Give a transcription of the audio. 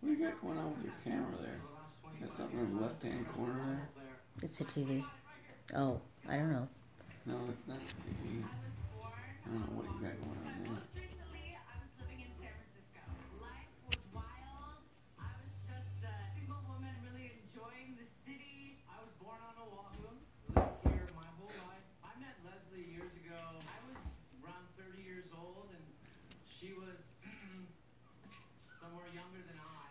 What do you got going on with your camera there? You got something in the left-hand corner there? It's a TV. Oh, I don't know. No, it's not the TV. I don't know what you got going on there. She was somewhere younger than I.